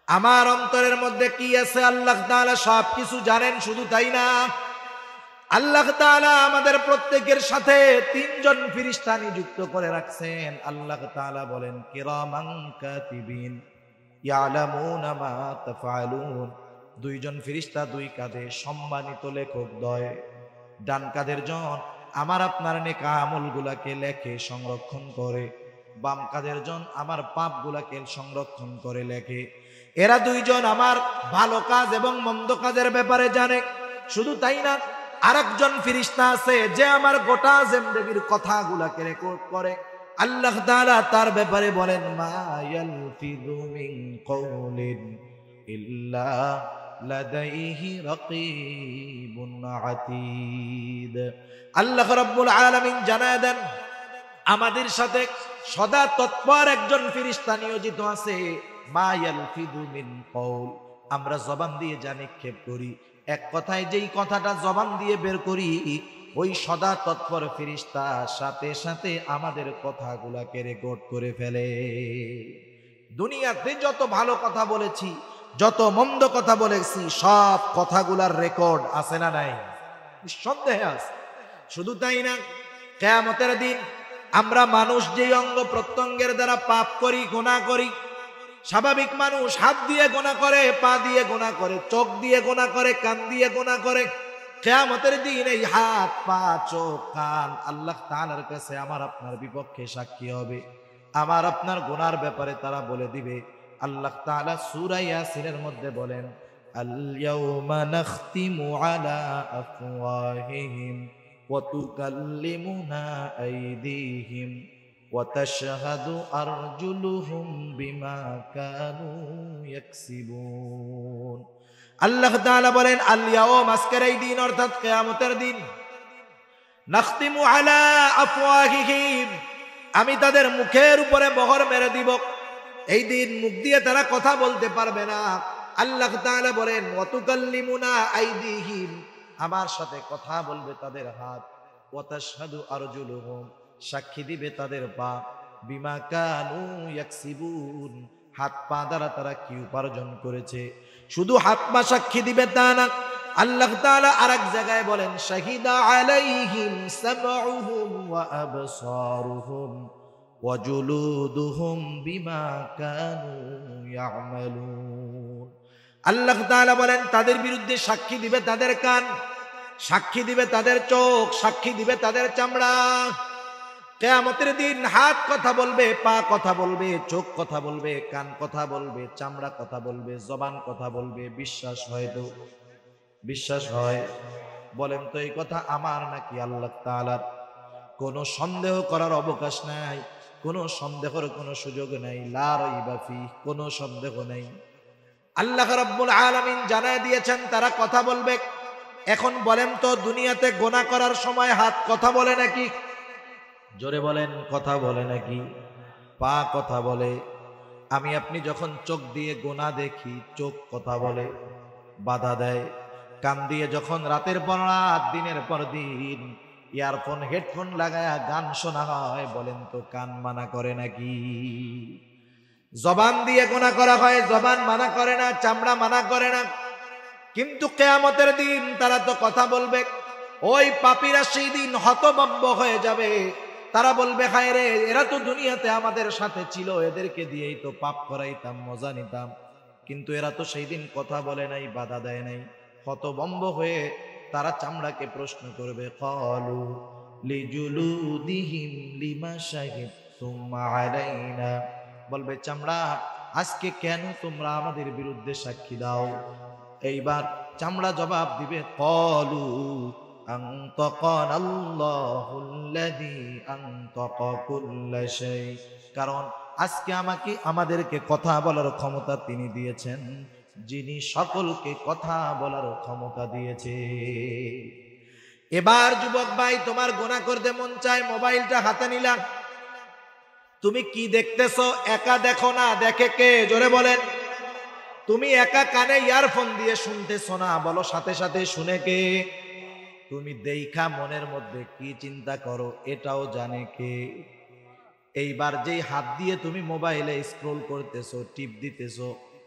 আমার অন্তরের মধ্যে কি আছে আল্লাহ তাআলা সবকিছু জানেন। শুধু তাই না, আল্লাহ তাআলা আমাদের প্রত্যেকের সাথে তিনজন ফেরেশতা নিযুক্ত করে রাখছেন। আল্লাহ তাআলা বলেন কিরামান কাতিবিন ইয়ালামুনা মা তাফআলুন। দুইজন ফেরেশতা দুই কাঁধে, সম্মানিত লেখক দ্বয়। ডান কাঁধের জন আমার আপনার নেক আমলগুলাকে লেখে সংরক্ষণ করে, বাম কাঁধের জন আমার পাপগুলাকে সংরক্ষণ করে লেখে। এরা দুইজন আমার ভালো কাজ এবং মন্দ কাজের ব্যাপারে জানে। শুধু তাই না, আরেকজন ফেরেশতা আছে যে আমার গোটা জিন্দেগীর কথাগুলাকে রেকর্ড করে। আল্লাহ তাআলা তার ব্যাপারে বলেন মা ইয়ালফিযু মিন কওলিন ইল্লা লাদাইহি রাকীবুন আতীদ। আল্লাহ রাব্বুল আলামিন জানায় দেন আমাদের সাথে সদা তৎপর একজন ফেরেশতা নিয়োজিত আছে। মা ইয়ালফিযু মিন কওল, আমরা জবান দিয়ে যা নিক্ষেপ করি, এক কথায় যেই কথাটা জবান দিয়ে বের করি, ওই সদা তৎপর ফেরেশতা সাথে সাথে আমাদের কথাগুলাকে রেকর্ড করে ফেলে। দুনিয়াতে যত ভালো কথা বলেছি, যত মন্দ কথা বলেছি, সব কথাগুলার রেকর্ড আছে না নাই? নিঃসন্দেহে আছে। শুধু তাই না, কিয়ামতের দিন আমরা মানুষ যেই অঙ্গ প্রত্যঙ্গের দ্বারা পাপ করি, গুনাহ করি, স্বাভাবিক মানুষ হাত দিয়ে গুনাহ করে, পা দিয়ে গুনাহ করে, চোখ দিয়ে গুনাহ করে, কান দিয়ে গুনাহ করে। কিয়ামতের দিন এই হাত, পা, চোখ, কান আল্লাহ তাআলার কাছে আমার আপনার বিপক্ষে সাক্ষী হবে। আমার আপনার গুনার ব্যাপারে তারা বলে দিবে। আল্লাহ তাআলা সূরা ইয়াসিনের মধ্যে বলেন আল ইয়াউমা নাখতিমু আলা আফওয়াহিহিম ওয়া তুকাল্লিমুনা আইদিহিম ওয়া তাশহাদু আরজুলুহুম বিমা কানু ইয়াকসিবুন। আল্লাহ তাআলা বলেন আল ইয়াউম, আজকের এই দিন অর্থাৎ কিয়ামতের দিন, নাখতিমু আলা আফওয়াহিহিম, আমি তাদের মুখের উপরে মোহর মেরে দিব। এই দিন মুখ দিয়ে তারা কথা বলতে পারবে না। আল্লাহ তাআলা বলেন ওয়া তুকাল্লিমুনা আইদিহিম, আমার সাথে কথা বলবে তাদের হাত, ওয়া তাশহাদু আরজুলুহুম, সাক্ষী দিবে তাদের পা, বিমা কানু ইয়াকসিবুন, হাত পা দ্বারা তারা কি উপার্জন করেছে। শুধু হাত পা সাক্ষী দিবে তা না, আল্লাহ তাআলা আরেক জায়গায় বলেন শাহিদা আলাইহিম সামউহুম ওয়া আবসারুহুম ওয়া জুলুদুহুম বিমা কানু ইয়ামালুন। আল্লাহ তাআলা বলেন তাদের বিরুদ্ধে সাক্ষী দিবে তাদের কান, সাক্ষী দিবে তাদের চোখ, সাক্ষী দিবে তাদের চামড়া। কিয়ামতের দিন হাত কথা বলবে, পা কথা বলবে, চোখ কথা বলবে, কান কথা বলবে, চামড়া কথা বলবে, জবান কথা বলবে। বিশ্বাস হয় তো? বিশ্বাস হয়? বলেন তো এই কথা আমার নাকি আল্লাহ তাআলার? কোনো সন্দেহ করার অবকাশ নাই, কোনো সন্দেহের কোনো সুযোগ নাই। লা রাইবা ফি, কোনো সন্দেহ নাই। আল্লাহ রাব্বুল আলামিন জানায় দিয়েছেন তারা কথা বলবে। এখন বলেন তো দুনিয়াতে গুনাহ করার সময় হাত কথা বলে নাকি? জোরে বলেন, কথা বলে নাকি? পা কথা বলে। আমি আপনি যখন চোখ দিয়ে গুনাহ দেখি, চোখ কথা বলে, বাধা দেয়। কান দিয়ে যখন রাতের পর রাত, দিনের পর দিন ইয়ারফোন হেডফোন লাগায়া গান শোনা হয়, বলেন তো কান মানা করে নাকি? জবান দিয়ে গুনাহ করা হয়, জবান মানা করে না, চামড়া মানা করে না। কিন্তু কিয়ামতের দিন তারা তো কথা বলবে। ওই পাপীরা সেই দিন হতভম্ব হয়ে যাবে। তারা বলবে হায় রে, এরা তো দুনিয়াতে আমাদের সাথে ছিল, এদেরকে দিয়েই তো পাপ করাইতাম, মজা নিতাম, কিন্তু এরা তো সেই দিন কথা বলে নাই, বাধা দেয় নাই। হতভম্ব হয়ে তারা চামড়াকে প্রশ্ন করবে ক্বালু লিজুলুদিহিম লিমা শাহিদতুম আলাইনা, বলবে চামড়া আজকে কেন তোমরা আমাদের বিরুদ্ধে সাক্ষী দাও? এইবার চামড়া জবাব দিবে ক্বালু আনতাকানাল্লাহুল্লাযী আনতাকা কুল্লা শাই, কারণ আজকে আমাদেরকে কথা বলার ক্ষমতা তিনি দিয়েছেন, যিনি সকলকে কথা বলার ক্ষমতা দিয়েছে। এবার যুবক ভাই, তোমার গুনাহ করতে মন চায়, মোবাইলটা হাতে নিলাম, তুমি কি দেখতেছো? একা দেখো না, দেখে কে? জোরে বলেন। তুমি একা কানে ইয়ারফোন দিয়ে শুনতেছো না, বলো সাথে সাথে শুনে কে? তুমি দেইখা মনের মধ্যে কি চিন্তা করো এটাও জানে কে? এইবার যেই হাত দিয়ে তুমি মোবাইলে স্ক্রল করতেছো, টিপ দিতেছো,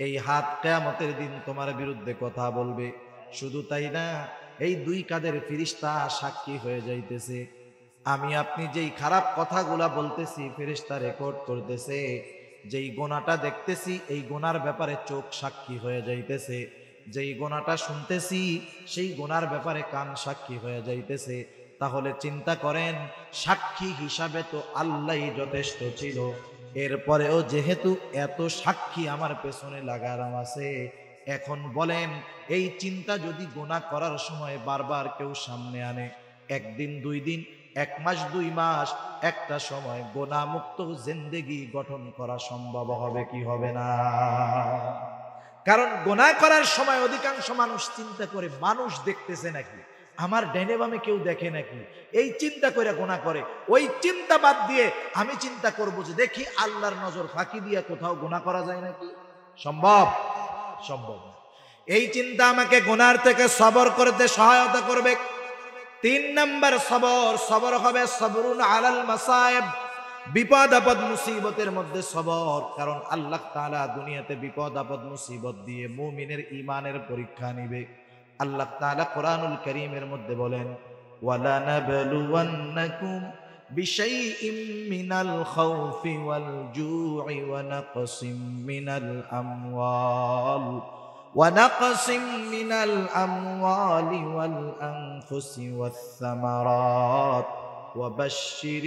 এই হাত কিয়ামতের দিন তোমার বিরুদ্ধে কথা বলবে। শুধু তাই না, এই দুই কাঁধের ফেরেশতা সাক্ষী হয়ে যাইতেছে। আমি আপনি যেই খারাপ কথাগুলা বলতেছি ফেরেশতা রেকর্ড করতেছে, যেই গোনাটা দেখতেছি এই গোনার ব্যাপারে চোখ সাক্ষী হয়ে যাইতেছে, যেই গোনাটা শুনতেছি সেই গোনার ব্যাপারে কান সাক্ষী হয়ে যাইতেছে। তাহলে চিন্তা করেন, সাক্ষী হিসাবে তো আল্লাহই যথেষ্ট ছিল, এরপরেও যেহেতু এত সাক্ষী আমার পেছনে লাগানো আছে, এখন বলেন এই চিন্তা যদি গোনা করার সময় বারবার কেউ সামনে আনে, একদিন দুই দিন, এক মাস দুই মাস, একটা সময় গোনামুক্ত জিন্দেগি গঠন করা সম্ভব হবে কি হবে না? কারণ গোনা করার সময় অধিকাংশ মানুষ চিন্তা করে মানুষ দেখতেছে নাকি, আমার ডাইনে বামে কেউ দেখে নাকি, এই চিন্তা করে গোনা করে। ওই চিন্তা বাদ দিয়ে আমি চিন্তা করব যে দেখি আল্লাহর নজর ফাঁকি দিয়ে কোথাও গোনা করা যায় নাকি। সম্ভব? সম্ভব না। এই চিন্তা আমাকে গোনার থেকে সবর করতে সহায়তা করবে। 3 নাম্বার সবর, সবর হবে সবরুন আলাল মাসায়েব, বিপদ আপদ মুসিবতের মধ্যে সবর। কারণ আল্লাহ তাআলা দুনিয়াতে বিপদ আপদ মুসিবত দিয়ে মুমিনের ঈমানের পরীক্ষা নিবে। আল্লাহ তাআলা কোরআনুল কারীমের মধ্যে বলেন, ওয়ালা নাবলুওয়ান্নাকুম বিশাইইম মিনাল খাউফি ওয়াল জু'i ওয়া নাকসিম মিনাল আমওয়াল ونقسم من الأموال والأنفس والثمرات وبشر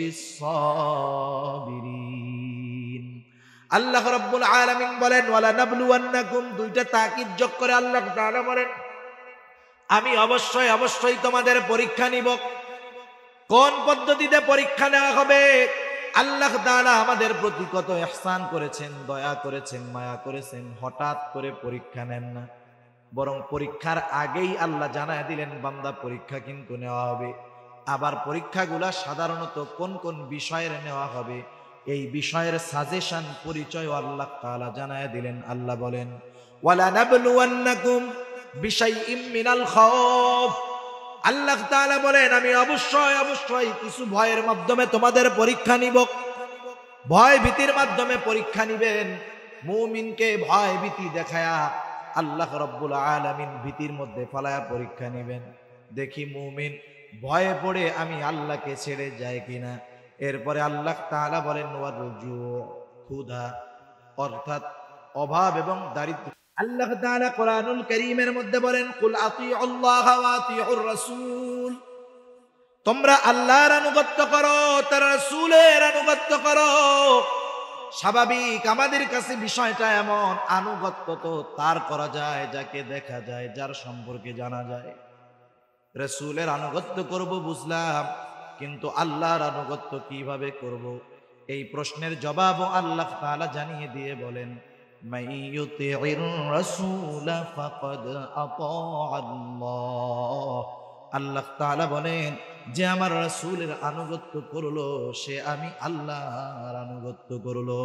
الصابرين। আল্লাহ রাব্বুল আলামিন বলেন ওয়ালা নাবলুওয়ান্নাকুম, দুইটা তাকিদ যোগ করে আল্লাহ তাআলা বলেন আমি অবশ্যই অবশ্যই তোমাদের পরীক্ষা নিব। কোন পদ্ধতিতে পরীক্ষা নেওয়া হবে? আল্লাহ তাআলা আমাদের প্রতি কত ইহসান করেছেন, দয়া করেছেন, মায়া করেছেন। হঠাৎ করে পরীক্ষা নেন না, বরং পরীক্ষার আগেই আল্লাহ জানায় দিলেন বান্দা পরীক্ষা কিন্তু নেওয়া হবে। আবার পরীক্ষাগুলা সাধারণত কোন কোন বিষয়ের নেওয়া হবে এই বিষয়ের সাজেশন পরিচয় আল্লাহ তাআলা জানায় দিলেন। আল্লাহ বলেন ওয়ালা নাবলুওয়ান্নাকুম বিশাইইম মিনাল খাউফ, আল্লাহ তাআলা বলেন আমি অবশ্যই অবশ্যই কিছু ভয়ের মাধ্যমে তোমাদের পরীক্ষা নিব। ভয় ভীতির মাধ্যমে পরীক্ষা নিবেন। মুমিনকে ভয় ভীতি দেখায়া আল্লাহ রাব্বুল আলামিন ভীতির মধ্যে ফালায়া পরীক্ষা নিবেন। দেখি মুমিন ভয়ে পড়ে আমি আল্লাহকে ছেড়ে যায় কিনা। এরপরে আল্লাহ তাআলা বলেন ওয়ারজু, ক্ষুধা অর্থাৎ অভাব এবং দারিদ্র। আল্লাহ তাআলা কোরআনুল কারীমের মধ্যে বলেন কুল আতিউল্লাহ ওয়া আতিউর রাসূল, তোমরা আল্লাহর আনুগত্য করো, তার রাসূলের আনুগত্য করো। স্বাভাবিক আমাদের কাছে বিষয়টা এমন, আনুগত্য তো তার করা যায় যাকে দেখা যায়, যার সম্পর্কে জানা যায়। রাসূলের আনুগত্য করব বুঝলাম, কিন্তু আল্লাহর আনুগত্য কিভাবে করব? এই প্রশ্নের জবাবও আল্লাহ তাআলা জানিয়ে দিয়ে বলেন মাইয়ুতির রাসূল ফাকাদ আতাআল্লাহ। আল্লাহ তাআলা বলেন যে আমার রাসূলের আনুগত্য করলো সে আমি আল্লাহর আনুগত্য করলো।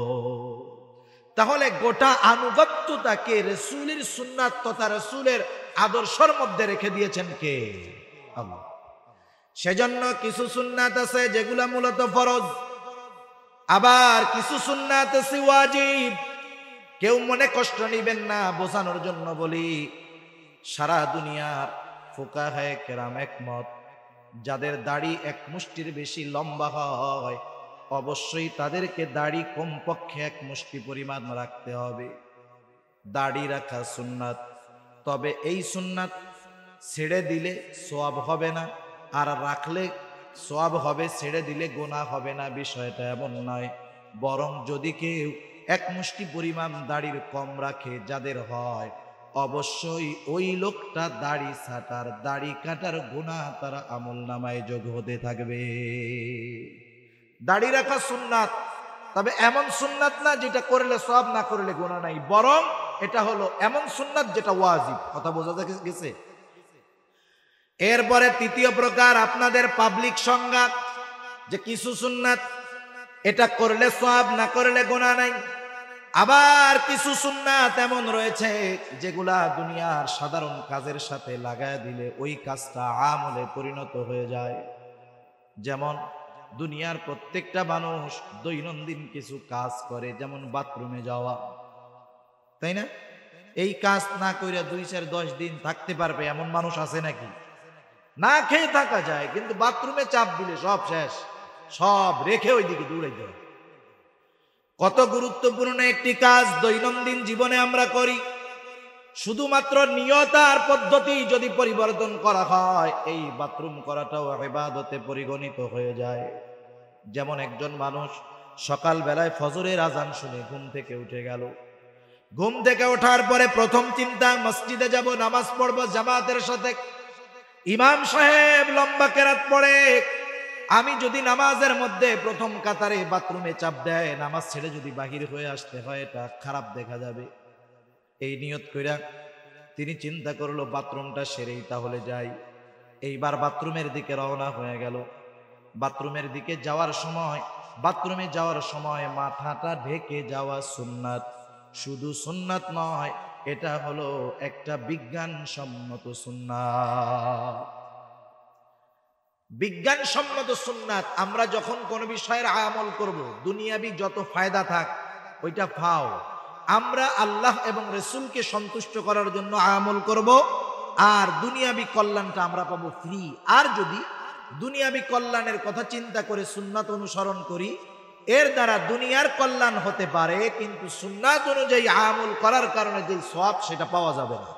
তাহলে গোটা আনুগত্যটাকে রাসূলের সুন্নাত তথা রাসূলের আদর্শের মধ্যে রেখে দিয়েছেন কে? আল্লাহ। সেজন্য কিছু সুন্নাত আছে যেগুলা মূলত ফরজ, আবার কিছু সুন্নাত আছে ওয়াজিব। কেউ মনে কষ্ট নিবেন না, বোঝানোর জন্য বলি, সারা দুনিয়ার ফুকাহায়ে কেরাম একমত, যাদের দাড়ি এক মুষ্টির বেশি লম্বা হয় অবশ্যই তাদেরকে দাড়ি কমপক্ষে এক মুষ্টি পরিমাণ রাখতে হবে। দাড়ি রাখা সুন্নাত, তবে এই সুন্নাত ছেড়ে দিলে সওয়াব হবে না, আর রাখলে সওয়াব হবে, ছেড়ে দিলে গুনাহ হবে না, বিষয়টা এমন নয়। বরং যদি কেউ এক মুষ্টি পরিমাণ দাড়ির কম রাখে যাদের হয়, অবশ্যই ওই লোকটা দাড়ি ছাটার, দাড়ি কাটার গুনাহ তার আমলনামায় যোগ হতে থাকবে। দাড়ি রাখা সুন্নাত, তবে এমন সুন্নাত না যেটা করলে সওয়াব, না করলে গুনাহ নাই, বরং এটা হলো এমন সুন্নাত যেটা ওয়াজিব। কথা বোঝা গেছে? এরপরে তৃতীয় প্রকার আপনাদের পাবলিক সংজ্ঞা, যে কিছু সুন্নাত এটা করলে সওয়াব, না করলে গুনাহ নাই। আবার কিছু সুন্নাত এমন রয়েছে যেগুলা দুনিয়ার সাধারণ কাজের সাথে লাগায় দিলে ওই কাজটা আমলে পরিণত হয়ে যায়। যেমন দুনিয়ার প্রত্যেকটা মানুষ দৈনন্দিন কিছু কাজ করে, যেমন বাথরুমে যাওয়া, তাই না? এই কাজ না কইরা 2-4-10 দিন থাকতে পারবে এমন মানুষ আছে নাকি? না খেয়ে থাকা যায়, কিন্তু বাথরুমে চাপ দিলে সব শেষ, সব রেখে ওইদিকে দৌড়াই যায়। কত গুরুত্বপূর্ণ একটি কাজ দৈনন্দিন জীবনে আমরা করি, শুধুমাত্র নিয়ত আর পদ্ধতি যদি পরিবর্তন করা হয়, এই বাথরুম করাটাও ইবাদতে পরিগণিত হয়ে যায়। যেমন একজন মানুষ সকাল বেলায় ফজরের আজান শুনে ঘুম থেকে উঠে গেল, ঘুম থেকে ওঠার পরে প্রথম চিন্তা মসজিদে যাব, নামাজ পড়ব জামাতের সাথে। ইমাম সাহেব লম্বা কেরাত পড়ে, আমি যদি নামাজের মধ্যে প্রথম কাতারে বাথরুমে চাপ দেয়, নামাজ ছেড়ে যদি বাহির হয়ে আসতে হয়, এটা খারাপ দেখা যাবে। এই নিয়ত কইরা তিনি চিন্তা করলো বাথরুমটা সেরেই তাহলে যাই। এইবার বাথরুমের দিকে রওনা হয়ে গেল। বাথরুমের দিকে যাওয়ার সময়, বাথরুমে যাওয়ার সময় মাথাটা ঢেকে যাওয়া সুন্নাত। শুধু সুন্নাত নয়, এটা হলো একটা বিজ্ঞানসম্মত সুন্নাত। বিজ্ঞানসম্মত সুন্নাত। আমরা যখন কোনো বিষয়ের আমল করব, দুনিয়াবি যত ফায়দা থাক ওইটা পাও, আমরা আল্লাহ এবং রাসূলকে সন্তুষ্ট করার জন্য আমল করব, আর দুনিয়াবি কল্যাণটা আমরা পাবো ফ্রি। আর যদি দুনিয়াবি কল্যাণের কথা চিন্তা করে সুন্নাত অনুসরণ করি, এর দ্বারা দুনিয়ার কল্যাণ হতে পারে, কিন্তু সুন্নাত অনুযায়ী আমল করার কারণে যে সওয়াব সেটা পাওয়া যাবে না।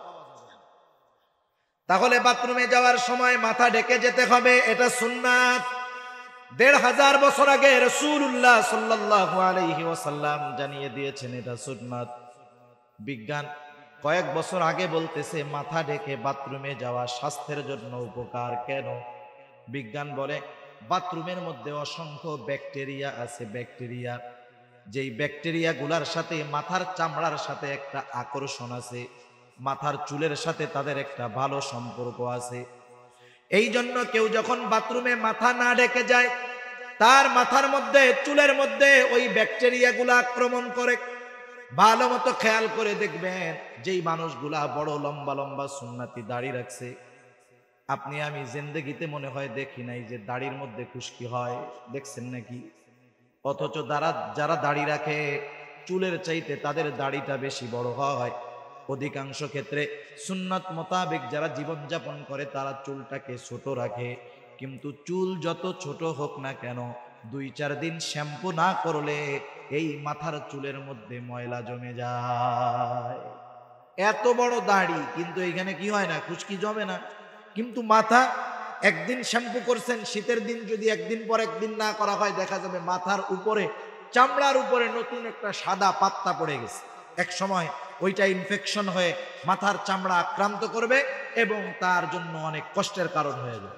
তাহলে বাথরুমে যাওয়ার সময় মাথা ঢেকে যেতে হবে, এটা সুন্নাত। ১৫০০ বছর আগে রাসূলুল্লাহ সাল্লাল্লাহু আলাইহি ওয়াসাল্লাম জানিয়ে দিয়েছেন এটা সুন্নাত। বিজ্ঞান কয়েক বছর আগে বলতেছে মাথা ঢেকে বাথরুমে যাওয়া স্বাস্থ্যের জন্য উপকার। কেন? বিজ্ঞান বলে বাথরুমের মধ্যে অসংখ্য ব্যাকটেরিয়া আছে। ব্যাকটেরিয়া, যেই ব্যাকটেরিয়া গুলার সাথে মাথার চামড়ার সাথে একটা আকর্ষণ আছে, মাথার চুলের সাথে তাদের একটা ভালো সম্পর্ক আছে। এই জন্য কেউ যখন বাথরুমে মাথা না ঢেকে যায়, তার মাথার মধ্যে, চুলের মধ্যে ওই ব্যাকটেরিয়া গুলা আক্রমণ করে। ভালো মতো খেয়াল করে দেখবেন, যেই মানুষগুলা বড় লম্বা লম্বা সুন্নতি দাড়ি রাখছে, আপনি আমি জিন্দেগিতে মনে হয় দেখি নাই যে দাড়ির মধ্যে খুশকি হয়, দেখছেন নাকি? অথচ যারা দাড়ি রাখে, চুলের চাইতে তাদের দাড়িটা বেশি বড় হয়। অধিকাংশ ক্ষেত্রে সুন্নাত মোতাবেক যারা জীবনযাপন করে তারা চুলটাকে ছোট রাখে, কিন্তু চুল যত ছোট হোক না কেন, 2-4 দিন শ্যাম্পু না করলে এই মাথার চুলের মধ্যে ময়লা জমে যায়। এত বড় দাড়ি, কিন্তু এখানে কি হয় না, খুশকি জমে না। কিন্তু মাথা একদিন শ্যাম্পু করছেন, শীতের দিন যদি একদিন পর একদিন না করা হয়, দেখা যাবে মাথার উপরে, চামড়ার উপরে নতুন একটা সাদা পাত্তা পড়ে গেছে। এক সময় ওইটা ইনফেকশন হয়ে মাথার চামড়া আক্রান্ত করবে এবং তার জন্য অনেক কষ্টের কারণ হয়ে যাবে।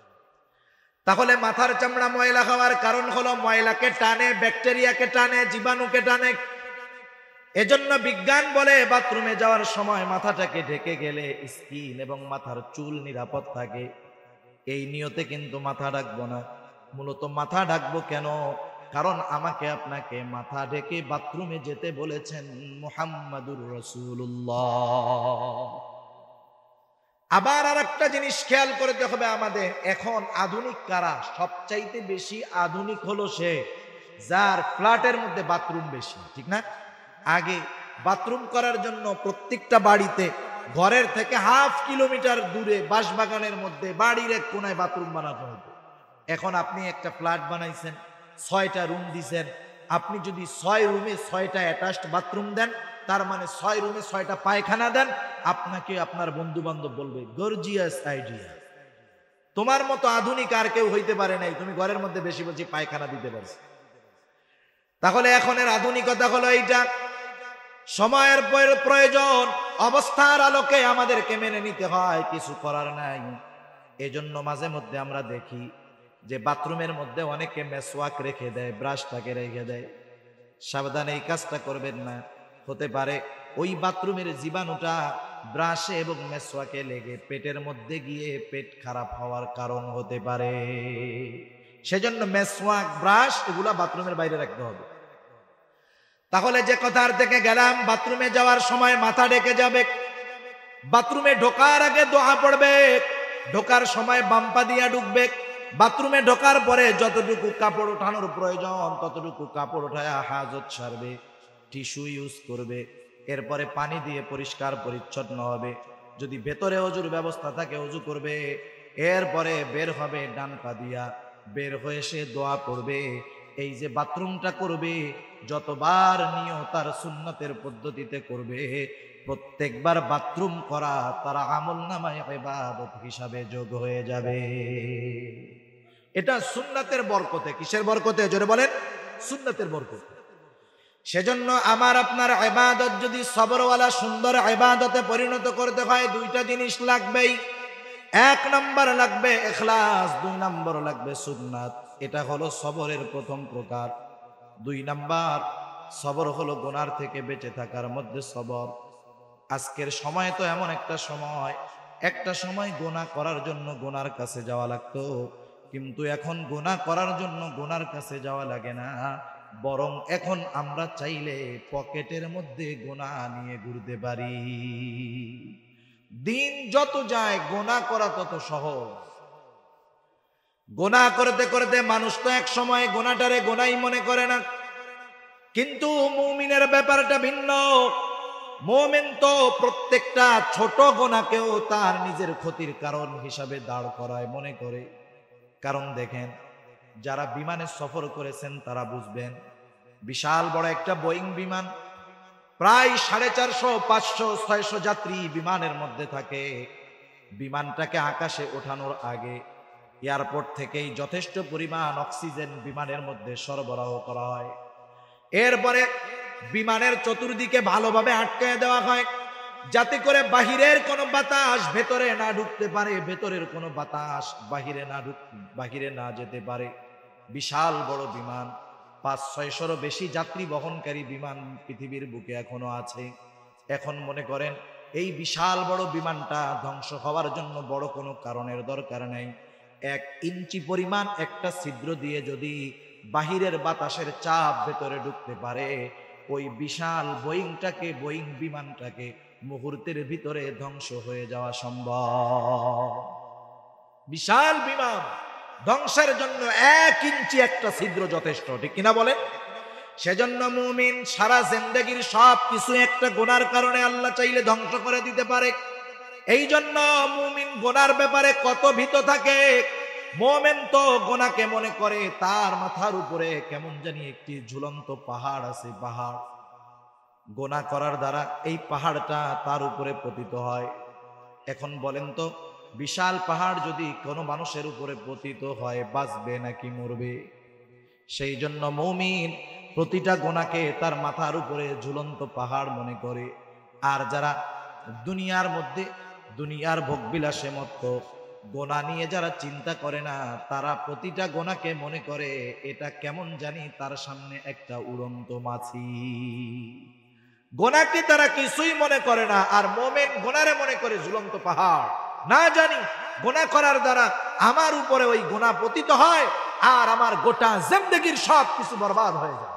তাহলে মাথার চামড়া ময়লা হওয়ার কারণ হলো ময়লাকে টানে, ব্যাকটেরিয়াকে টানে, জীবাণুকে টানে। এজন্য বিজ্ঞান বলে বাথরুমে যাওয়ার সময় মাথাটাকে ঢেকে গেলে স্কিন এবং মাথার চুল নিরাপদ থাকে। এই নিয়তে কিন্তু মাথা ঢাকবো না। মূলত মাথা ঢাকবো কেন? কারণ আমাকে আপনাকে মাথা ঢেকে বাথরুমে যেতে বলেছেন মুহাম্মাদুর রাসূলুল্লাহ। আবার আরেকটা জিনিস খেয়াল করতে হবে আমাদের, এখন আধুনিক কারা? সবচাইতে বেশি আধুনিক হলো সে যার ফ্ল্যাটের মধ্যে বাথরুম বেশি, ঠিক না? আগে বাথরুম করার জন্য প্রত্যেকটা বাড়িতে ঘরের থেকে 1/2 কিলোমিটার দূরে বাঁশবাগানের মধ্যে বাড়ির এক কোনায় বাথরুম বানাতে হতো। এখন আপনি একটা ফ্ল্যাট বানাইছেন, 6টা রুম দিছেন, আপনি যদি 6 রুমে 6টা অ্যাটাচড বাথরুম দেন, তার মানে 6 রুমে 6টা পায়খানা দেন, আপনাকে আপনার বন্ধু বান্ধব বলবে গর্জিয়াস আইডিয়া, তোমার মতো আধুনিক আর কেউ হইতে পারে নাই, তুমি ঘরের মধ্যে বেশি বেশি পায়খানা দিতে পারছো। তাহলে এখনের আধুনিকতা হলো এইটা। সময়ের প্রয়োজন, অবস্থার আলোকে আমাদেরকে মেনে নিতে হয়, কিছু করার নাই। এজন্য মাঝে মধ্যে আমরা দেখি যে বাথরুমের মধ্যে অনেকে মেসওয়াক রেখে দেয়, ব্রাশটাকে রেখে দেয়। সাবধানে এই কাজটা করবেন না। হতে পারে ওই বাথরুমের জীবাণুটা ব্রাশে এবং মেসওয়াকে লেগে পেটের মধ্যে গিয়ে পেট খারাপ হওয়ার কারণ হতে পারে। সেজন্য মেসওয়াক, ব্রাশ এগুলা বাথরুমের বাইরে রাখতে হবে। তাহলে যে কথার থেকে গেলাম, বাথরুমে যাওয়ার সময় মাথা ঢেকে যাবে, বাথরুমে ঢোকার আগে দোয়া পড়বে, ঢোকার সময় বাম্পা দিয়া ঢুকবে, বাথরুমে ঢোকার পরে যতটুকু কাপড় ওঠানোর প্রয়োজন ততটুকু কাপড় ওঠায় হাজত সারবে, টিস্যু ইউজ করবে, এরপরে পানি দিয়ে পরিষ্কার পরিচ্ছন্ন হবে, যদি ভেতরে অজুর ব্যবস্থা থাকে অজু করবে, এরপরে বের হবে ডান পা দিয়া, বের হয়ে সে দোয়া পড়বে। এই যে বাথরুমটা করবে, যতবার নিয়ত তার সুন্নতের পদ্ধতিতে করবে, প্রত্যেকবার বাথরুম করা তার আমলনামায় ইবাদত হিসাবে যোগ হয়ে যাবে। এটা সুন্নতের বরকতে। কিসের বরকতে? জোরে বলেন, সুন্নতের বরকতে। সেজন্য আমার আপনার ইবাদত যদি সবরওয়ালা সুন্দর ইবাদতে পরিণত করতে হয়, দুইটা জিনিস লাগবেই। এক নাম্বার লাগবে ইখলাস, দুই নাম্বার লাগবে সুন্নাত। এটা হলো সবরের প্রথম প্রকার। দুই নাম্বার সবর হলো গুনার থেকে বেঁচে থাকার মধ্যে সবর। আজকের সময় তো এমন একটা সময় গুনাহ করার জন্য গুনার কাছে যাওয়া লাগতো, কিন্তু এখন গুনাহ করার জন্য গুনার কাছে যাওয়া লাগে না, বরং এখন আমরা চাইলে পকেটের মধ্যে গুনাহ নিয়ে ঘুরতে পারি। দিন যত যায় গুনাহ করা তত সহজ। গুনাহ করতে করতে মানুষ তো এক সময় গুনাহটারে গুনাহই মনে করে না, কিন্তু মুমিনের ব্যাপারটা ভিন্ন। মুমিন তো প্রত্যেকটা ছোট গুনাহকেও তার নিজের ক্ষতির কারণ হিসাবে দাঁড় করায় মনে করে। কারণ দেখেন, যারা বিমানে সফর করেছেন তারা বুঝবেন, বিশাল বড় একটা বোয়িং বিমান, প্রায় 450, 500, 600 যাত্রী বিমানের মধ্যে থাকে। বিমানটাকে আকাশে ওঠানোর আগে এয়ারপোর্ট থেকেই যথেষ্ট পরিমাণ অক্সিজেন বিমানের মধ্যে সরবরাহ করা হয়। এরপরে বিমানের চতুর্দিকে ভালোভাবে আটকায় দেওয়া হয়, যাতে করে বাহিরের কোনো বাতাস ভেতরে না ঢুকতে পারে, ভেতরের কোনো বাতাস বাহিরে না যেতে পারে। বিশাল বড় বিমান, 500-600 বেশি যাত্রী বহনকারী বিমান পৃথিবীর বুকে এখনো আছে। এখন মনে করেন এই বিশাল বড় বিমানটা ধ্বংস হওয়ার জন্য বড় কোনো কারণের দরকার নেই। 1 ইঞ্চি পরিমাণ একটা ছিদ্র দিয়ে যদি বাহিরের বাতাসের চাপ ভেতরে ঢুকতে পারে, ওই বিশাল বোয়িং বিমানটাকে মুহূর্তের ভিতরে ধ্বংস হয়ে যাওয়া সম্ভব। বিশাল বিমান ধ্বংসের জন্য 1 ইঞ্চি একটা ছিদ্র যথেষ্ট, ঠিক কিনা বলেন? সেজন্য মুমিন সারা জিন্দেগির সব কিছু একটা গুনার কারণে আল্লাহ চাইলে ধ্বংস করে দিতে পারে। এই জন্য মুমিন গুনার ব্যাপারে কত ভীত থাকে। মুমিন তো গুনাহকে মনে করে তার মাথার উপরে কেমন জানি একটি ঝুলন্ত পাহাড় আছে। পাহাড় গুনাহ করার দ্বারা এই পাহাড়টা তার উপরে পতিত হয়। এখন বলেন তো, বিশাল পাহাড় যদি কোনো মানুষের উপরে পতিত হয়, বাঁচবে নাকি মরবে? সেই জন্য মুমিন প্রতিটা গুনাহকে তার মাথার উপরে ঝুলন্ত পাহাড় মনে করে। আর যারা দুনিয়ার মধ্যে দুনিয়ার ভোগবিলাসে মত্ত, গুনাহ নিয়ে যারা চিন্তা করে না, তারা প্রতিটা গুনাহকে মনে করে এটা কেমন জানি তার সামনে একটা উড়ন্ত মাছি। গুনাহকে তারা কিছুই মনে করে না, আর মুমিন গুনাহরে মনে করে ঝুলন্ত পাহাড়। না জানি গুনাহ করার দ্বারা আমার উপরে ওই গুনাহ পতিত হয় আর আমার গোটা জিন্দেগির সব কিছু বরবাদ হয়ে যায়।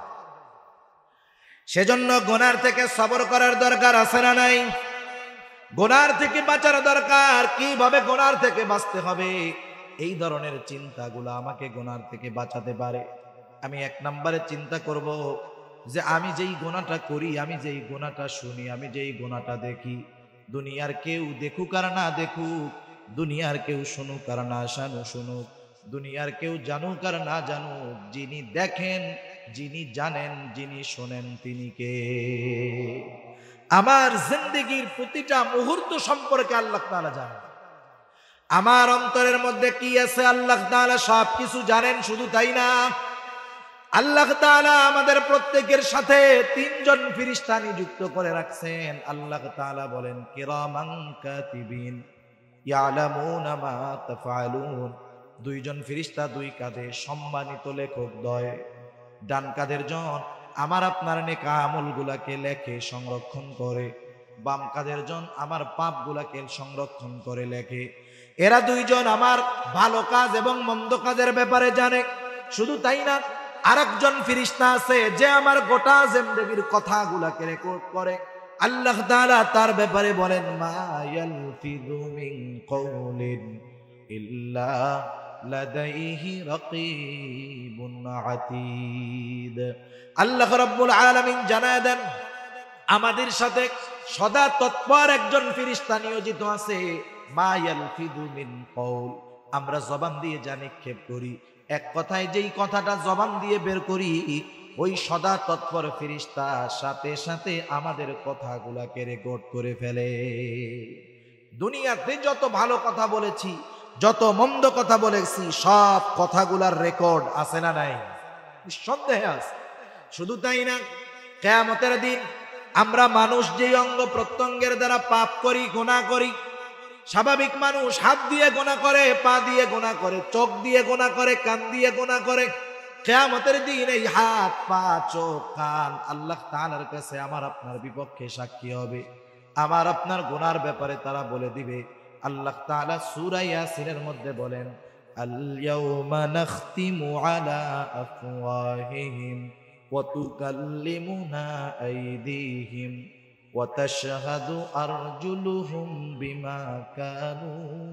সেজন্য গুনার থেকে সবর করার দরকার আছে না নাই? গুনার থেকে বাঁচার দরকার। কিভাবে গুনার থেকে বাঁচতে হবে, এই ধরনের চিন্তাগুলো আমাকে গুনার থেকে বাঁচাতে পারে। আমি 1 নম্বরে চিন্তা করব যে আমি যেই গুনাহটা করি, আমি যেই গুনাহটা শুনি, আমি যেই গুনাহটা দেখি, দুনিয়ার কেউ দেখুক আর না দেখুক, দুনিয়ার কেউ শুনুক আর না শুনুক, দুনিয়ার কেউ জানুক আর না জানুক, যিনি দেখেন, যিনি জানেন, যিনি শোনেন, তিনি কে? আমার জিন্দেগির প্রতিটা মুহূর্ত সম্পর্কে আল্লাহ তাআলা জানেন। আমার অন্তরের মধ্যে কি আছে আল্লাহ তাআলা সব কিছু জানেন। শুধু তাই না, আল্লাহ তাআলা আমাদের প্রত্যেকের সাথে 3 জন ফেরেশতা নিযুক্ত করে রাখছেন। আল্লাহ তাআলা বলেন, কিরামান কাতিবিন ইয়ালামুনা মা তাফআলুন। 2 জন ফেরেশতা 2 কাঁধে, সম্মানিত লেখক দ্বয়। ডান কাঁধের জন আমার আপনার নেক আমলগুলাকে লেখে, সংরক্ষণ করে। বাম কাঁধের জন আমার পাপগুলাকে সংরক্ষণ করে লেখে। এরা 2 জন আমার ভালো কাজ এবং মন্দ কাজের ব্যাপারে জানে। শুধু তাই না, আরেকজন ফেরেশতা আছে যে আমার গোটা জিন্দেগির কথাগুলাকে রেকর্ড করে। আল্লাহ তাআলা তার ব্যাপারে বলেন, মা ইয়ালফিযু মিন কওলিন ইল্লা লাদাইহি রাকীবুন আতীদ। আল্লাহ রাব্বুল আলামিন জানায় দেন, আমাদের সাথে সদা তৎপর একজন ফেরেশতা নিয়োজিত আছে। মা ইয়ালফিদু মিন কওল, আমরা জবান দিয়ে যা নিক্ষেপ করি, এক কথায় যেই কথাটা জবান দিয়ে বের করি, ওই সদা তৎপর ফেরেশতা সাথে সাথে আমাদের কথাগুলাকে রেকর্ড করে ফেলে। দুনিয়াতে যত ভালো কথা বলেছি, যত মন্দ কথা বলেছি, সব কথাগুলার রেকর্ড আছে না নাই? নিঃসন্দেহে আছে। শুধু তাই না, কিয়ামতের দিন আমরা মানুষ যেই অঙ্গ প্রত্যঙ্গের দ্বারা পাপ করি, গুনাহ করি, স্বাভাবিক মানুষ হাত দিয়ে গুনাহ করে, পা দিয়ে গুনাহ করে, চোখ দিয়ে গুনাহ করে, কান দিয়ে গুনাহ করে। কিয়ামতের দিন এই হাত, পা, চোখ, কান আল্লাহ তাআলার কাছে আমার আপনার বিপক্ষে সাক্ষী হবে। আমার আপনার গুনার ব্যাপারে তারা বলে দিবে। আল্লাহ তাআলা সূরা ইয়াসিনের মধ্যে বলেন, আল ইয়াউমা নাখতিমু আলা আফওয়াহিহিম ওয়া তুকাল্লিমুনা আইদিহিম ওয়া তাশহাদু আরজুলুহুম বিমা কানু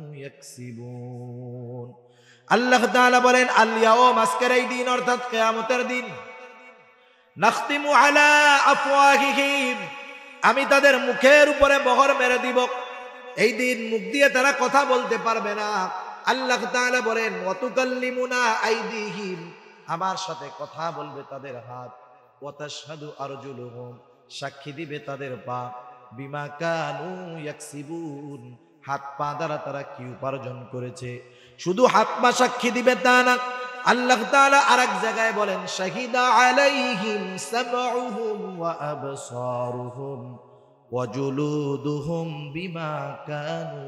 ইয়াকসিবুন। আল্লাহ তাআলা বলেন, আল ইয়াউম, আজকের এই দিন অর্থাৎ কিয়ামতের দিন, নাখতিমু আলা আফওয়াহিহিম, আমি তাদের মুখের উপরে মোহর মেরে দিব। এই দিন মুখ দিয়ে তারা কথা বলতে পারবে না। আল্লাহ তাআলা বলেন, ওয়া তুকাল্লিমুনা আইদিহিম, আমার সাথে কথা বলবে তাদের হাত, ওয়া তাশহাদু আরজুলুহুম, সাক্ষী দিবে তাদের পা, বিমা কানু ইয়াকসিবুন, হাত পা দ্বারা তারা কি উপার্জন করেছে। শুধু হাত পা সাক্ষী দিবে তা না, আল্লাহ তাআলা আরেক জায়গায় বলেন, শাহিদা আলাইহিম সামউহুম ওয়া আবসারুহুম ওয়া জুলুদুহুম বিমা কানু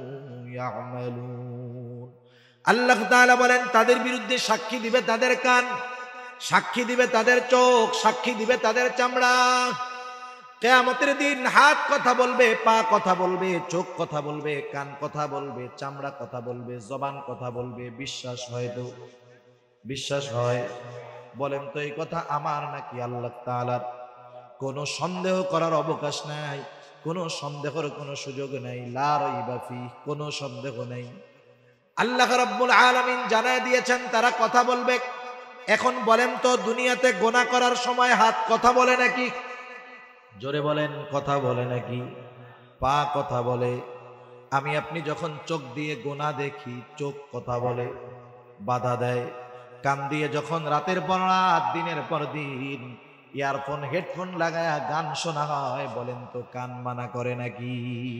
ইয়ামালুন। আল্লাহ তাআলা বলেন, তাদের বিরুদ্ধে সাক্ষী দিবে তাদের কান, সাক্ষী দিবে তাদের চোখ, সাক্ষী দিবে তাদের চামড়া। কিয়ামতের দিন হাত কথা বলবে, পা কথা বলবে, চোখ কথা বলবে, কান কথা বলবে, চামড়া কথা বলবে, জবান কথা বলবে। বিশ্বাস হয় তো? বিশ্বাস হয়? বলেন তো, এই কথা আমার নাকি আল্লাহ তাআলার? কোনো সন্দেহ করার অবকাশ নাই, কোনো সন্দেহের কোনো সুযোগ নাই। লা রাইবা ফি, কোনো সন্দেহ নাই। আল্লাহ রাব্বুল আলামিন জানায় দিয়েছেন তারা কথা বলবে। এখন বলেন তো, দুনিয়াতে গুনাহ করার সময় হাত কথা বলে নাকি? জোরে বলেন, কথা বলে নাকি? পা কথা বলে। আমি আপনি যখন চোখ দিয়ে গুনাহ দেখি, চোখ কথা বলে, বাধা দেয়। কান দিয়ে যখন রাতের পর রাত, দিনের পর দিন ইয়ারফোন, হেডফোন লাগায়া গান শোনা হয়, বলেন তো কান মানা করে নাকি?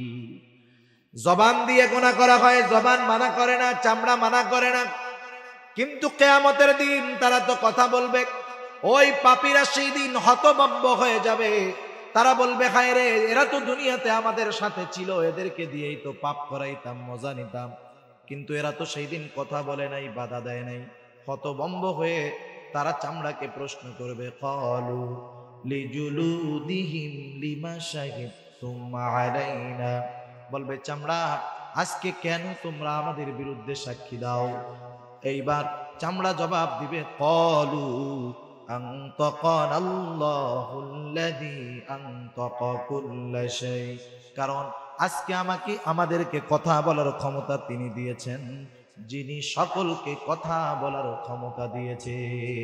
জবান দিয়ে গুনাহ করা হয়, জবান মানা করে না, চামড়া মানা করে না। কিন্তু কিয়ামতের দিন তারা তো কথা বলবে। ওই পাপীরা সেই দিন হতভম্ব হয়ে যাবে। তারা বলবে, হায় রে, এরা তো দুনিয়াতে আমাদের সাথে ছিল, এদেরকে দিয়েই তো পাপ করাইতাম, মজা নিতাম, কিন্তু এরা তো সেই দিন কথা বলে নাই, বাধা দেয় নাই। হতভম্ব হয়ে তারা চামড়াকে প্রশ্ন করবে, ক্বালু লিজুলুদিহিম লিমা শাহিদতুম আলাইনা, বলবে চামড়া, আজকে কেন তোমরা আমাদের বিরুদ্ধে সাক্ষী দাও? এইবার চামড়া জবাব দিবে, ক্বালু আনতাকানাল্লাহুল্লাযী আনতাকা কুল্লা শাই, কারণ আজকে আমাদেরকে কথা বলার ক্ষমতা তিনি দিয়েছেন, যিনি সকলকে কথা বলার ক্ষমতা দিয়েছে।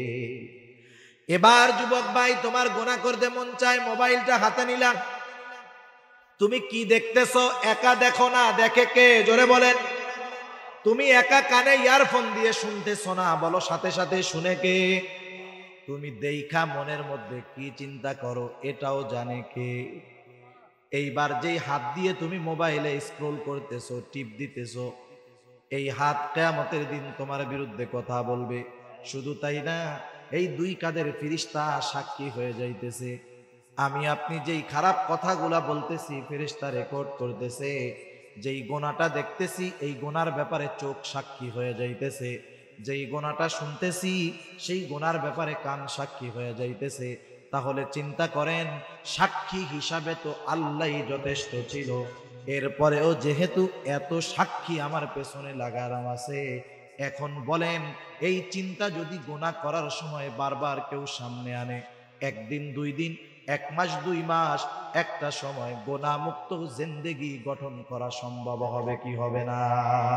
এবার যুবক ভাই, তোমার গুনাহ করতে মন চায়, মোবাইলটা হাতে নিলাম, তুমি কি দেখতেছো? একা দেখো না, দেখে কে? জোরে বলেন। তুমি একা কানে ইয়ারফোন দিয়ে শুনতেছো না, বলো সাথে সাথে শুনে কে? তুমি দেইখা মনের মধ্যে কি চিন্তা করো, এটাও জানে কে? এইবার যেই হাত দিয়ে তুমি মোবাইলে স্ক্রল করতেছো, টিপ দিতেছো, এই হাত কিয়ামতের দিন তোমার বিরুদ্ধে কথা বলবে। শুধু তাই না, এই দুই কাঁধের ফেরেশতা সাক্ষী হয়ে যাইতেছে। আমি আপনি যেই খারাপ কথাগুলা বলতেছি, ফেরেশতা রেকর্ড করতেছে। যেই গোনাটা দেখতেছি, এই গোনার ব্যাপারে চোখ সাক্ষী হয়ে যাইতেছে। যেই গোনাটা শুনতেছি, সেই গোনার ব্যাপারে কান সাক্ষী হয়ে যাইতেছে। তাহলে চিন্তা করেন, সাক্ষী হিসাবে তো আল্লাহই যথেষ্ট ছিল, এরপরেও যেহেতু এত সাক্ষী আমার পেছনে লাগানো আছে, এখন বলেন, এই চিন্তা যদি গুনাহ করার সময় বারবার কেউ সামনে আনে, একদিন, 2 দিন, 1 মাস, 2 মাস, একটা সময় গুনাহমুক্ত জিন্দেগি গঠন করা সম্ভব হবে কি হবে না?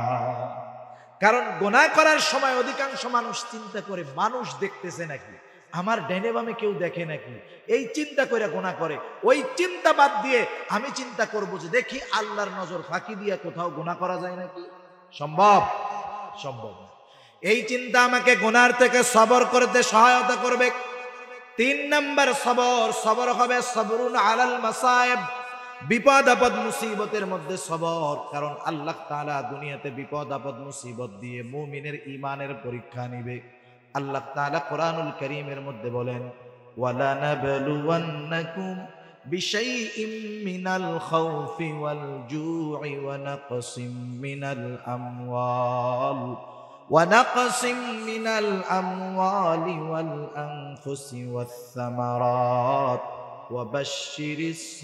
কারণ গুনাহ করার সময় অধিকাংশ মানুষ চিন্তা করে, মানুষ দেখতেছে নাকি, আমার ডাইনে বামে কেউ দেখে নাকি, এই চিন্তা করে গুনাহ করে। ওই চিন্তা বাদ দিয়ে আমি চিন্তা করব যে দেখি আল্লাহর নজর ফাঁকি দিয়ে কোথাও গুনাহ করা যায় নাকি। সম্ভব? সম্ভব না। এই চিন্তা আমাকে গুনার থেকে সবর করতে সহায়তা করবে। 3 নাম্বার সবর, সবর হবে সবরুন আলাল মাসায়েব, বিপদ আপদ মুসিবতের মধ্যে সবর। কারণ আল্লাহ তাআলা দুনিয়াতে বিপদ আপদ মুসিবত দিয়ে মুমিনের ঈমানের পরীক্ষা নিবে। আল্লাহ তাআলা কোরআনুল কারীমের মধ্যে বলেন, ওয়ালা নাবলুওয়ান্নাকুম বিশাইইম মিনাল খাউফি ওয়াল জু'i ওয়া নাকসিম মিনাল আমওয়াল ونقص من الأموال والأنفس والثمرات وبشر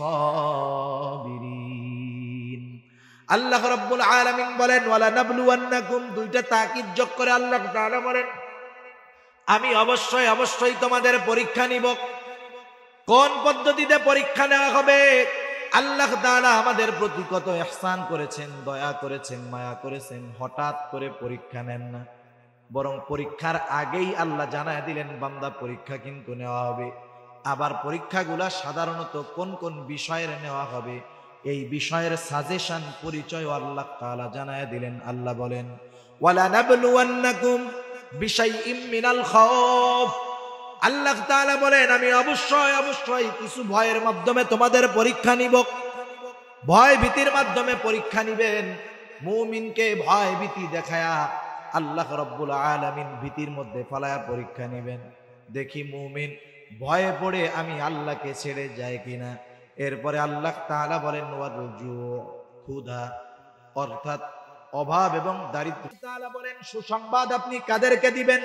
الصابرين। আল্লাহ রাব্বুল আলামিন বলেন ওয়ালা নাবলুওয়ান্নাকুম, দুইটা তাকিদ যোগ করে আল্লাহ তাআলা বলেন আমি অবশ্যই তোমাদের পরীক্ষা নিব। কোন পদ্ধতিতে পরীক্ষা নেওয়া হবে? আল্লাহ তাআলা আমাদের প্রতি কত ইহসান করেছেন, দয়া করেছেন, মায়া করেছেন। হঠাৎ করে পরীক্ষা নেন না, বরং পরীক্ষার আগেই আল্লাহ জানায় দিলেন বান্দা পরীক্ষা কিন্তু নেওয়া হবে। আবার পরীক্ষাগুলা সাধারণত কোন কোন বিষয়ের নেওয়া হবে এই বিষয়ের সাজেশন পরিচয় আল্লাহ তাআলা জানায় দিলেন। আল্লাহ বলেন ওয়ালা নাবলুওয়ান্নাকুম বিশাইইম মিনাল খাউফ, আল্লাহ তাআলা বলেন আমি অবশ্যই কিছু ভয়ের মাধ্যমে তোমাদের পরীক্ষা নিব। ভয় ভীতির মাধ্যমে পরীক্ষা নিবেন। মুমিনকে ভয় ভীতি দেখায়া আল্লাহ রাব্বুল আলামিন ভীতির মধ্যে ফালায়া পরীক্ষা নিবেন। দেখি মুমিন ভয়ে পড়ে আমি আল্লাহকে ছেড়ে যায় কিনা। এরপরে আল্লাহ তাআলা বলেন ওয়ারজু, ক্ষুধা অর্থাৎ অভাব এবং দারিদ্র্য। তাআলা বলেন সুসংবাদ আপনি কাদেরকে দিবেন?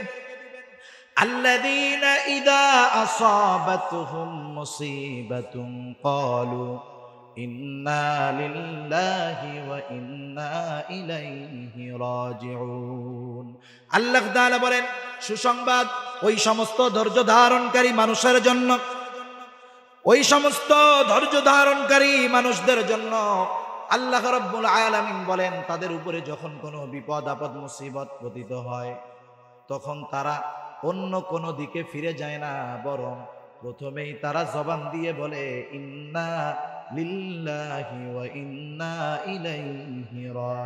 الذين إذا أصابتهم مصيبة قالوا إنا لله وإنا إليه راجعون। আল্লাহ তাআলা বলেন সুসংবাদ ওই সমস্ত ধৈর্য ধারণকারী মানুষের জন্য, ওই সমস্ত ধৈর্য ধারণকারী মানুষদের জন্য। আল্লাহ রাব্বুল আলামিন বলেন তাদের উপরে যখন কোনো বিপদ আপদ মুসিবত পতিত হয় তখন তারা অন্য কোনো দিকে ফিরে যায় না, বরং প্রথমেই তারা জবান দিয়ে বলে ইন্না লিল্লাহি ওয়া ইন্না ইলাইহি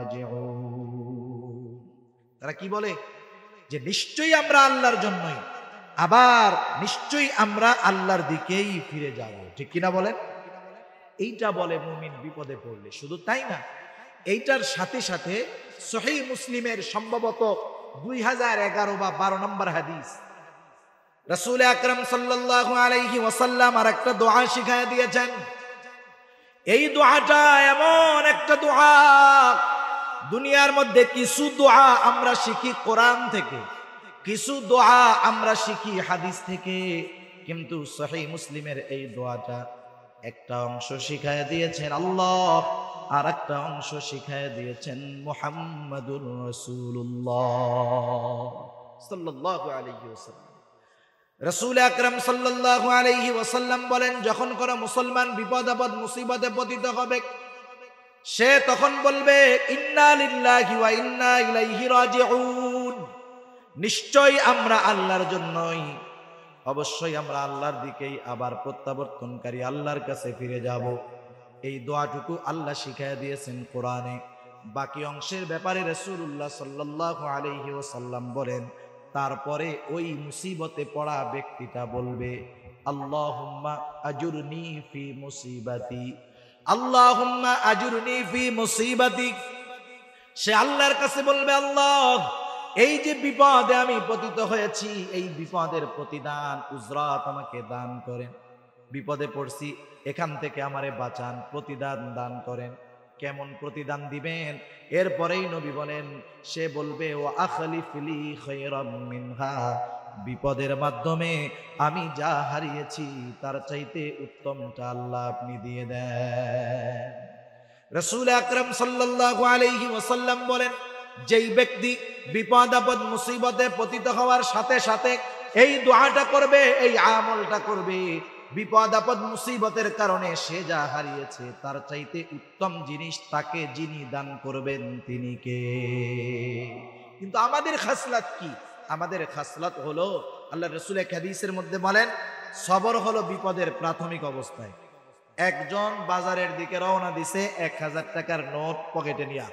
রাজিউন। তারা কি বলে? যে নিশ্চয়ই আমরা আল্লাহর জন্যই, আবার নিশ্চয়ই আমরা আল্লাহর দিকেই ফিরে যাব। ঠিক কিনা বলেন? এইটা বলে মুমিন বিপদে পড়লে। শুধু তাই না, এইটার সাথে সাথে সহিহ মুসলিমের সম্ভবত 2011 বা 12 নম্বর হাদিস, রাসূল আকরাম সাল্লাল্লাহু আলাইহি ওয়াসাল্লাম আর একটা দোয়া শিখায় দিয়েছেন। এই দোয়াটা এমন একটা দোয়া, দুনিয়ার মধ্যে কিছু দোয়া আমরা শিখি কোরআন থেকে, কিছু দোয়া আমরা শিখি হাদিস থেকে, কিন্তু সহিহ মুসলিমের এই দোয়াটা একটা অংশ শিখায় দিয়েছেন আল্লাহ, আর একটা অংশ শিখায় দিয়েছেন মুহাম্মাদুর রাসূলুল্লাহ সাল্লাল্লাহু আলাইহি ওয়াসাল্লাম। রাসূল আকরাম সাল্লাল্লাহু আলাইহি ওয়াসাল্লাম বলেন যখন কোন মুসলমান বিপদ আপদ মুসিবতে পতিত হবে সে তখন বলবে ইন্না লিল্লাহি ওয়া ইন্না ইলাইহি রাজিউন। নিশ্চয় আমরা আল্লাহর জন্যই, অবশ্যই আমরা আল্লাহর দিকেই আবার প্রত্যাবর্তনকারী, আল্লাহর কাছে ফিরে যাব। এই দোয়াটুকু আল্লাহ শিখায় দিয়েছেন কোরআনে। বাকি অংশের ব্যাপারে রাসূলুল্লাহ সাল্লাল্লাহু আলাইহি ওয়াসাল্লাম বলেন তারপরে ওই মুসিবতে পড়া ব্যক্তিটা বলবে আল্লাহুম্মা আজুরনি ফি মুসিবাতি, আল্লাহুম্মা আজুরনি ফি মুসিবাতি। সে আল্লাহর কাছে বলবে আল্লাহ এই যে বিপদে আমি পতিত হয়েছি এই বিপদের প্রতিদান উজরাত আমাকে দান করেন। বিপদে পড়ছি এখান থেকে আমারে বাঁচান, প্রতিদান দান করেন। কেমন প্রতিদান দিবেন? এরপরেই নবী বলেন সে বলবে ও আখলিফ লি খায়রাম মিনহা, বিপদের মাধ্যমে আমি যা হারিয়েছি তার চাইতে উত্তমটা আল্লাহ আপনি দিয়ে দেন। রাসূল আকরাম সাল্লাল্লাহু আলাইহি ওয়াসাল্লাম বলেন যেই ব্যক্তি বিপদ আপদ মুসিবতে পতিত হওয়ার সাথে সাথে এই দোয়াটা করবে, এই আমলটা করবে, বিপদ আপদ মুসিবতের কারণে সে যা হারিয়েছে তার চাইতে উত্তম জিনিস তাকে যিনি দান করবেন তিনি কে? কিন্তু আমাদের খাসলাত কি? আমাদের খাসলাত হলো আল্লাহ রাসূল এক হাদিসের মধ্যে বলেন, সবর হলো বিপদের প্রাথমিক অবস্থায়। একজন বাজারের দিকে রওনা দিছে 1000 টাকার নোট পকেটে নিয়ে,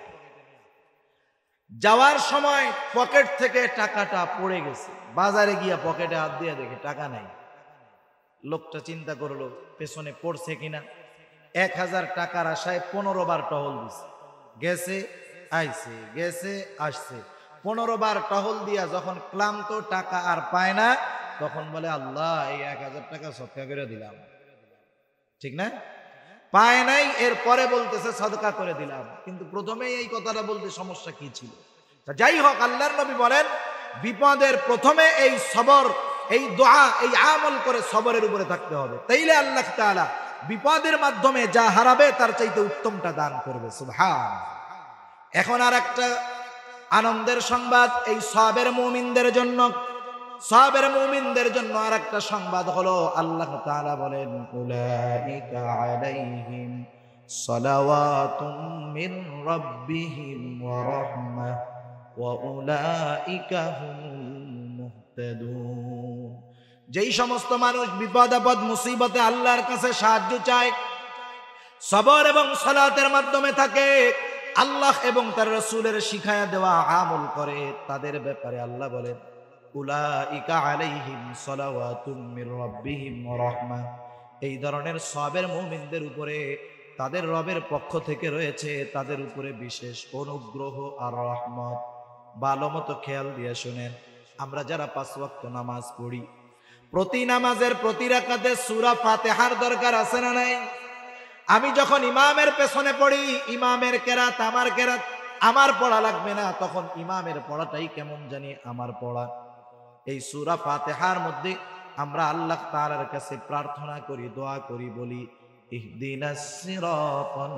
যাওয়ার সময় পকেট থেকে টাকাটা পড়ে গেছে। বাজারে গিয়া পকেটে হাত দিয়ে দেখে টাকা নাই। লোকটা চিন্তা করলো পেছনে পড়ছে কিনা। 1000 টাকার আশায় 15 বার টহল দিছে, গেছে আইছে, গেছে আসছে। 15 বার টহল দিয়া যখন ক্লান্ত, টাকা আর পায় না, তখন বলে আল্লাহ এই 1000 টাকা সদকা করে দিলাম। ঠিক না? পায় নাই, এরপরে বলতেছে সদকা করে দিলাম। কিন্তু প্রথমেই এই কথাটা বলতে সমস্যা কি ছিল? যাই হোক, আল্লাহর নবী বলেন বিপদের প্রথমে এই সবর, এই দোয়া, এই আমল করে সবরের উপরে থাকতে হবে। তাইলে আল্লাহ তাআলা বিপদের মাধ্যমে যা হারাবে তার চাইতে উত্তমটা দান করবে। সুবহান। এখন আর একটা আনন্দের সংবাদ এই সাবের মুমিনদের জন্য। সাবের মুমিনদের জন্য আর একটা সংবাদ হলো, আল্লাহ তাআলা বলেন উলাইকা আলাইহিম সালাওয়াতুম মির রাব্বিহিম ওয়া রাহমাহ ওয়া উলাইকা হুমুল মুহতাদুন। যেই সমস্ত মানুষ বিপদ আপদ মুসিবতে আল্লাহর কাছে সাহায্য চায়, সবর এবং সালাতের মাধ্যমে থাকে, আল্লাহ এবং তার রাসূলের শিখায়া দেওয়া আমল করে, তাদের ব্যাপারে আল্লাহ বলেন উলাইকা আলাইহিম সালাওয়াতুম মির রাব্বিহিম ওয়া রাহমাহ। এই ধরনের সবের মুমিনদের উপরে তাদের রবের পক্ষ থেকে রয়েছে তাদের উপরে বিশেষ অনুগ্রহ আর রহমত। ভালো মতো খেয়াল দিয়ে শুনেন, আমরা যারা 5 ওয়াক্ত নামাজ পড়ি, প্রতি নামাজের প্রতি রাকাতে সূরা ফাতিহার দরকার আছে না নাই? আমি যখন ইমামের পেছনে পড়ি, ইমামের কেরাত আমার কেরাত, আমার পড়া লাগবে না, তখন ইমামের পড়াটাই কেমন জানি আমার পড়া। এই সূরা ফাতিহার মধ্যে আমরা আল্লাহ তাআলার কাছে প্রার্থনা করি, দোয়া করি, বলি ইহদিনাস সিরাতাল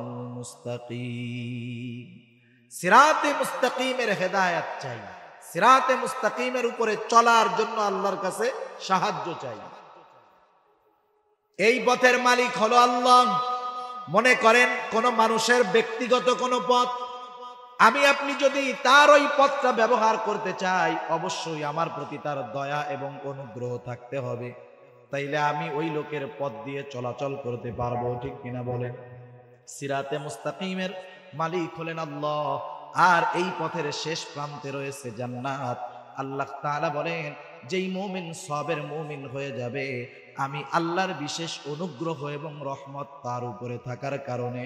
মুস্তাকিম। সিরাতে মুস্তাকিমের হেদায়েত চাই, সিরাতে মুস্তাকিমের উপরে চলার জন্য আল্লাহর কাছে সাহায্য চাই। এই পথের মালিক হলো আল্লাহ। মনে করেন কোন মানুষের ব্যক্তিগত কোনো পথ, আমি আপনি যদি তার ওই পথটা ব্যবহার করতে চাই, অবশ্যই আমার প্রতি তার দয়া এবং অনুগ্রহ থাকতে হবে, তাইলে আমি ওই লোকের পথ দিয়ে চলাচল করতে পারবো। ঠিক কিনা বলেন? সিরাতে মুস্তাকিমের মালিক হলেন আল্লাহ, আর এই পথের শেষ প্রান্তে রয়েছে জান্নাত। আল্লাহ তাআলা বলেন যেই মুমিন সবের মুমিন হয়ে যাবে, আমি আল্লাহর বিশেষ অনুগ্রহ এবং রহমত তার উপরে থাকার কারণে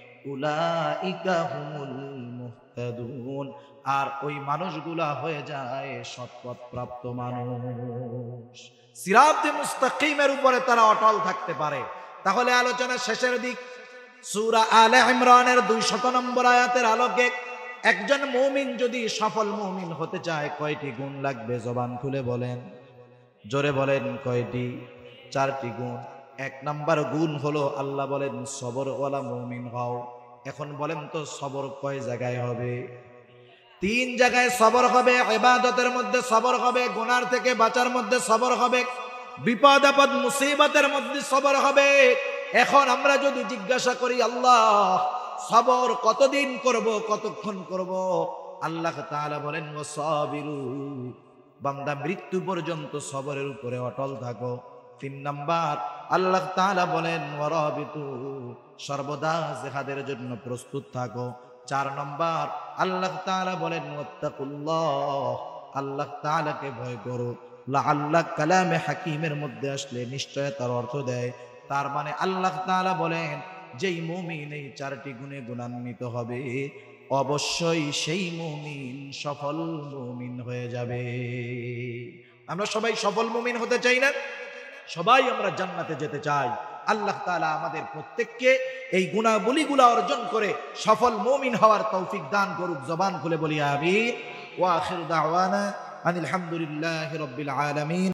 উলাইকা হুমুল মুহতাদুন, আর ওই মানুষগুলা হয়ে যায় সৎপথ প্রাপ্ত মানুষ। সিরাতে মুস্তাকিমের উপরে তারা অটল থাকতে পারে। তাহলে আলোচনার শেষের দিক, সূরা আলে ইমরানের 200 নম্বর আয়াতের আলোকে একজন মুমিন যদি সফল মুমিন হতে চায়, কয়টি গুণ লাগবে? জবান খুলে বলেন, জোরে বলেন, কয়টি? 4টি গুণ। 1 নাম্বার গুণ হলো আল্লাহ বলেন সবরওয়ালা মুমিন হও। এখন বলেন তো সবর কয় জায়গায় হবে? 3 জায়গায় সবর হবে। ইবাদতের মধ্যে সবর হবে, গুনার থেকে বাঁচার মধ্যে সবর হবে, বিপদ আপদ মুসিবতের মধ্যে সবর হবে। এখন আমরা যদি জিজ্ঞাসা করি আল্লাহ সবর কতদিন করব, কতক্ষণ করব? আল্লাহ তাআলা বলেন ওয়াসাবিরু, বান্দা মৃত্যু পর্যন্ত সবরের উপরে অটল থাকো। 3 নাম্বার আল্লাহ তাআলা বলেন ওয়ারাবিতু, সর্বদা জিহাদের জন্য প্রস্তুত থাকো। 4 নাম্বার আল্লাহ তাআলা বলেন ওয়াত্তাকুল্লাহ, আল্লাহ তাআলাকে ভয় করো। লাআল্লাহ কালামে হাকিমের মধ্যে আসলে নিশ্চয়তার অর্থ দেয়। তার মানে আল্লাহ তাআলা বলেন যেই মুমিন এই 4টি গুণে গুণান্বিত হবে, অবশ্যই সেই মুমিন সফল মুমিন হয়ে যাবে। আমরা সবাই সফল মুমিন হতে চাই না? সবাই আমরা জান্নাতে যেতে চাই। আল্লাহ তাআলা আমাদের প্রত্যেককে এই গুণাবলীগুলো অর্জন করে সফল মুমিন হওয়ার তৌফিক দান করুক। জবান খুলে বলি আমিন। ওয়া আখিরু দাওয়ানা আনিল হামদুলিল্লাহি রাব্বিল আলামিন।